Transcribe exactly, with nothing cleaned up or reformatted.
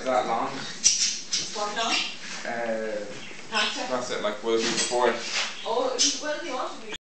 is that long? What long? Uh, Pasta? that's it, like, will it be before it? Oh, well, if you want to be